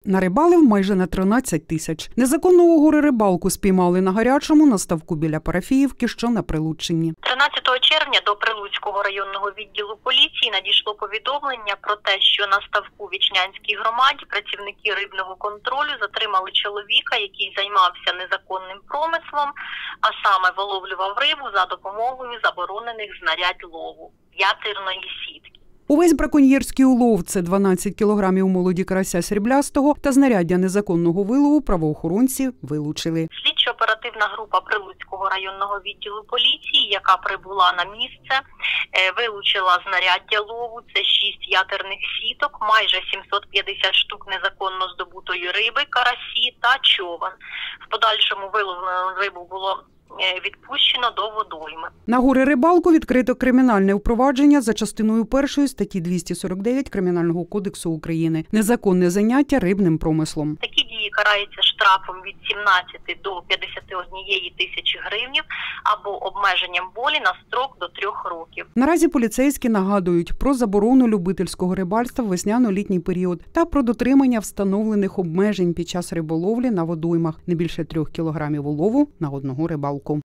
Нарибалив майже на 13 тисяч. Незаконного горе-рибалку спіймали на гарячому на ставку біля Парафіївки, що на Прилуччині. 13 червня до Прилуцького районного відділу поліції надійшло повідомлення про те, що на ставку в Ічнянській громаді працівники рибного контролю затримали чоловіка, який займався незаконним промислом, а саме виловлював рибу за допомогою заборонених знарядь лову – ятирної сітки. Увесь браконьєрський улов – це 12 кілограмів молоді карася сріблястого та знаряддя незаконного вилову правоохоронці вилучили. Слідчо-оперативна група Прилуцького районного відділу поліції, яка прибула на місце, вилучила знаряддя лову – це 6 ятирних сіток, майже 750 штук незаконно здобутої риби, карасі та човен. В подальшому виловлену рибу було відпущено до водойми. На горе-рибалку відкрито кримінальне впровадження за частиною 1 статті 249 Кримінального кодексу України – незаконне заняття рибним промислом. Такі дії караються штрафом від 17 до 51 тисячі гривнів або обмеженням волі на строк до 3 років. Наразі поліцейські нагадують про заборону любительського рибальства в весняно-літній період та про дотримання встановлених обмежень під час риболовлі на водоймах – не більше 3 кілограмів улову на одного рибалку.